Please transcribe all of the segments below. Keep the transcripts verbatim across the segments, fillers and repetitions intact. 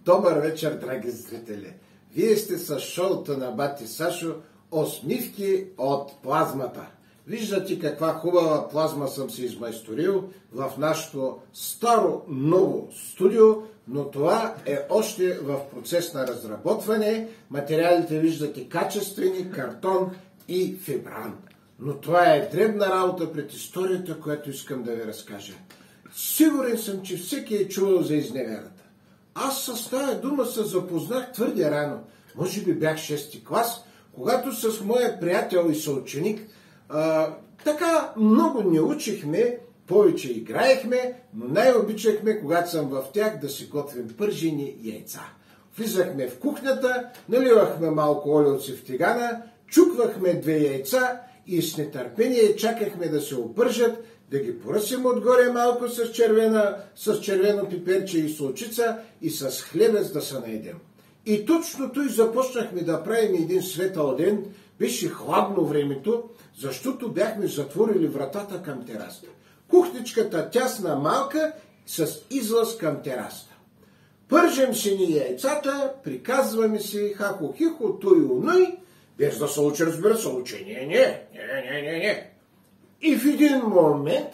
Добър вечер, драги зрители! Вие сте с шоуто на бати Сашо "Усмивки от плазмата". Виждате каква хубава плазма съм си измайсторил в нашето старо ново студио, но това е още в процес на разработване. Материалите виждате качествени, картон и фибран. Но това е дребна работа пред историята, която искам да ви разкажа. Сигурен съм, че всеки е чувал за изневерата. Аз с тая дума се запознах твърде рано. Може би бях шести клас, когато с моя приятел и съученик а, така много не учихме, повече играехме, но най-обичахме, когато съм в тях, да си готвим пържени яйца. Влизахме в кухнята, наливахме малко олиоци в тигана, чуквахме две яйца и с нетърпение чакахме да се опържат, да ги поръсим отгоре малко с, червена, с червено пиперче и солчица и с хлебец да се наедем. И точно той започнахме да правим един светъл ден. Беше хладно времето, защото бяхме затворили вратата към тераста. Кухничката тясна, малка, с излаз към тераста. Пържем си ни яйцата, приказваме си хахо-хихо, той уной, без да се учи, разбира се, учение. Не, не, не, не, не. И в един момент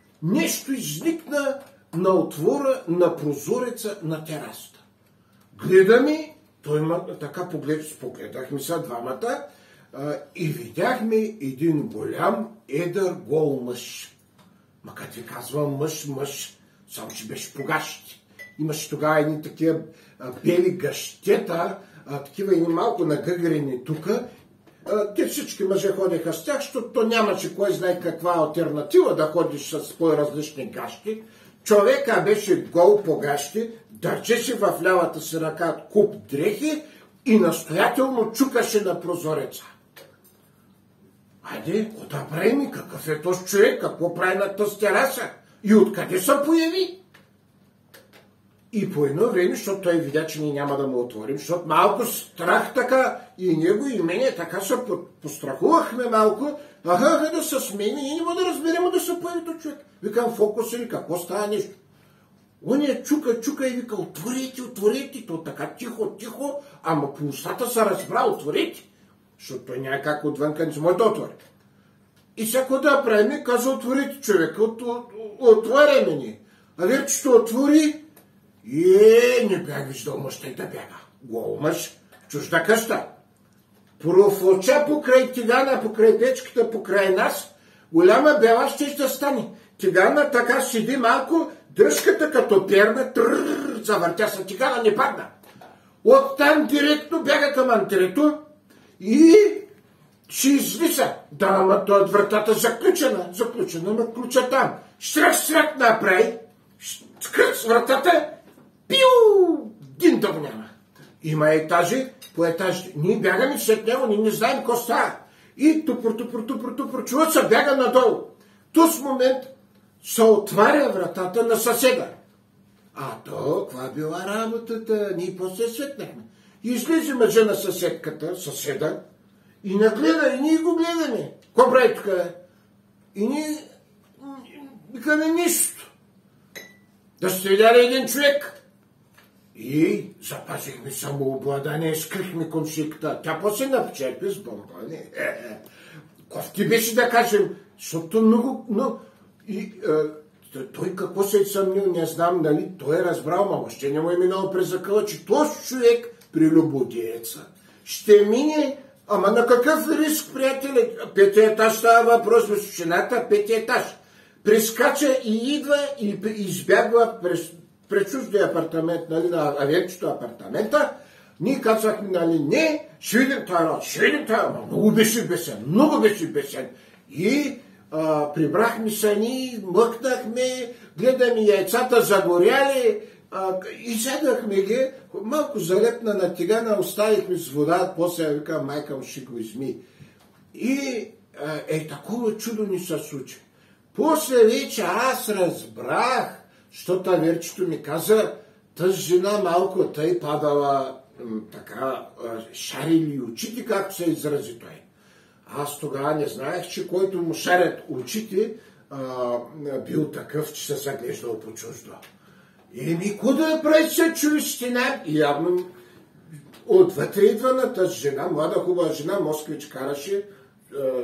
нещо изникна на отвора на прозореца на тераста. Гледаме, той ма, така поглед, погледахме са двамата а, и видяхме един голям, едър, гол мъж. Ма като ви казвам мъж, мъж, само че беше по гащите. Имаше тогава едни такива а, бели гащета, а, такива едни малко нагъгрени тука. Те всички мъже ходеха с тях, защото то нямаше кой знае каква алтернатива да ходиш с по-различни гащи. Човека беше гол по гащи, държеше в лявата си ръка куп дрехи и настоятелно чукаше на прозореца. Айде, какво да правим? Какъв е този човек? Какво прави на тази тераса? И откъде се появи? И по едно време, защото той видя, че ние няма да му отворим, защото малко страх така, и него и мене така се пострахувахме малко, аха, да се смени, и няма да разберем да се появи този човек. Викам, фокус или какво става нещо? Оня чука, чука и вика, отворите, отворите, то така тихо, тихо, ама по устата се разбра, отворите, защото той няма как отвънка не може да отвори. И всяко да правим, каза, отворите човека, от, от, отваряме ни. А вече отвори, Е, не бях виждал мъжта и да бяга. Гол мъж, чужда къща. Профоча покрай тигана, покрай печката, покрай нас, голяма бела ще ще стане. Тигана така седи малко, дръжката като перна, трррр, завъртя се, тигана не падна. Оттам директно бяга към антрето и ще излиса. Да, ама той от вратата заключена, заключена, но ключа там. Штрак-штрак направи, скръц вратата, пиу! Дин да го няма. Има етажи по етажи. Ние бягаме след него, ние не знаем какво става. И тупор, тупор, тупор, тупор, чуват се бяга надолу. Тус момент се отваря вратата на съседа. А то, каква била работата? Ние после светнахме. Излезе мъжа на съседката, съседа, и нагледа, и ние го гледаме. Какво прави тук? И ние викаме нищо. Да сте видяли един човек. И запазихме самообладание, скрихме комшиката. Тя после напчерпи с бомбани. Кофти беше да кажем, защото много... Но... И, е, той какво се е съмнил, не знам, нали, той е разбрал, ма още не му е минал през закъла, че този човек при любодееца ще мине, ама на какъв риск, приятели? Петия етаж става въпрос, в височината, петия етаж. Прескача и идва и избягва през... пред чуждия апартамент, нали, на авиечето апартамента, ние казахме, нали, не, ще видим това народ, ще видим това, много беше бесен, много беше бесен. И а, прибрахме се ни, мъкнахме, гледаме яйцата загоряли, а, и седахме ги, малко залепна на тигана, оставихме с вода, после вика, майка му ще го изми. И а, е, такова чудо ни се случи. После вече аз разбрах, защото Аверчето ми каза, тази жена малко тъй падала м, така, шарили очите, както се изрази той. Аз тогава не знаех, че който му шарят очите, а, бил такъв, че се заглеждал по чуждо. Еми, куда прави се човещина? И явно отвътре идва на тази жена, млада хубава жена, москвич караше. Е, е,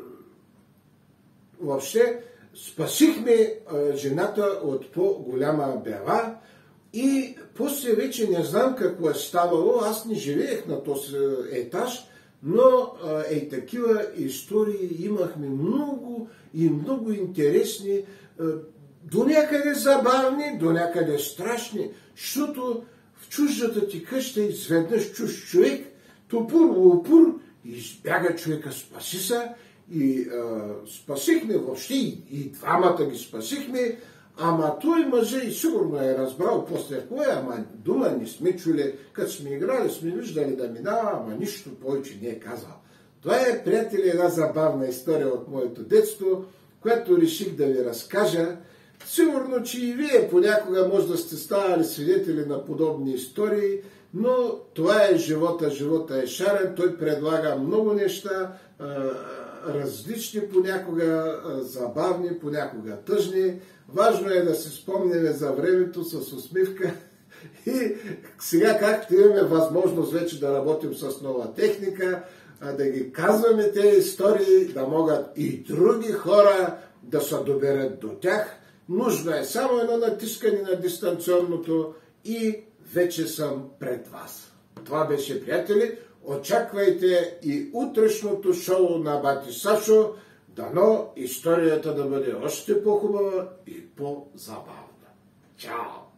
въобще, спасихме е, жената от по-голяма бела и после вече не знам какво е ставало. Аз не живеех на този етаж, но е, е такива истории имахме много и много интересни, е, до някъде забавни, до някъде страшни, защото в чуждата ти къща изведнъж чуж човек, топур-лопур, избяга човека, спаси се и а, спасихме въобще, и, и двамата ги спасихме, ама той мъже и сигурно е разбрал после кое, ама дума не сме чули, като сме играли, сме виждали да минава, ама нищо повече не е казал. Това е, приятели, една забавна история от моето детство, която реших да ви разкажа. Сигурно, че и вие понякога може да сте ставали свидетели на подобни истории, но това е живота. Живота е шарен, той предлага много неща, различни понякога, забавни, понякога тъжни. Важно е да се спомним за времето с усмивка и сега, както имаме възможност вече да работим с нова техника, да ги казваме тези истории, да могат и други хора да се доберат до тях. Нужно е само едно натискане на дистанционното и вече съм пред вас. Това беше, приятели. Очаквайте и утрешното шоу на бати Сашо. Дано историята да бъде още по-хубава и по-забавна. Чао!